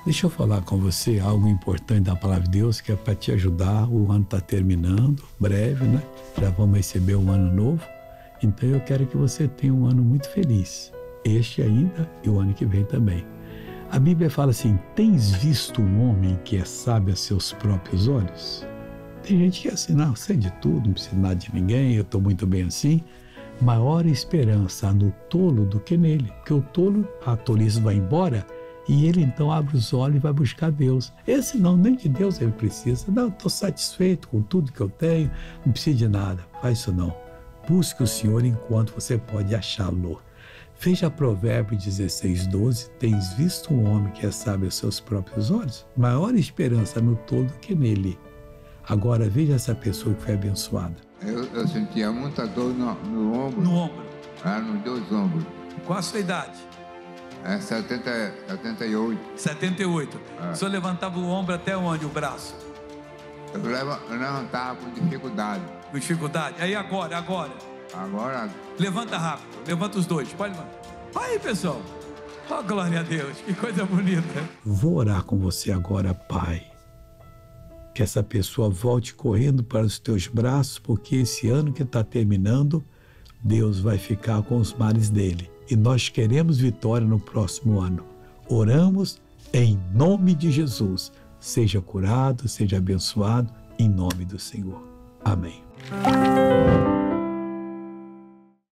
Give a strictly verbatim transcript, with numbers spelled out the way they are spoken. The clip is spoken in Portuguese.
Deixa eu falar com você algo importante da Palavra de Deus que é para te ajudar. O ano está terminando, breve, né? Já vamos receber um ano novo. Então eu quero que você tenha um ano muito feliz. Este ainda e o ano que vem também. A Bíblia fala assim: tens visto um homem que é sábio a seus próprios olhos? Tem gente que é assim: não, sei de tudo, não preciso nada de ninguém, eu estou muito bem assim. Maior esperança há no tolo do que nele, porque o tolo, a tolice vai embora e ele então abre os olhos e vai buscar Deus. Esse não, nem de Deus ele precisa. Não, estou satisfeito com tudo que eu tenho, não preciso de nada. Faz isso não. Busque o Senhor enquanto você pode achá-lo. Veja Provérbios dezesseis, doze, tens visto um homem que é sábio aos seus próprios olhos? Maior esperança no tolo do que nele. Agora veja essa pessoa que foi abençoada. Eu, eu sentia muita dor no, no ombro. No ombro. Ah, nos dois ombros. Qual a sua idade? É setenta, setenta e oito. setenta e oito. É. O senhor levantava o ombro até onde? O braço? Eu, leva, eu levantava com dificuldade. Com dificuldade? Aí agora, agora. Agora... Levanta rápido. Levanta os dois. Pode levantar. Aí, pessoal. Oh, glória a Deus. Que coisa bonita. Vou orar com você agora, Pai. Que essa pessoa volte correndo para os teus braços, porque esse ano que está terminando, Deus vai ficar com os males dele. E nós queremos vitória no próximo ano. Oramos em nome de Jesus. Seja curado, seja abençoado, em nome do Senhor. Amém.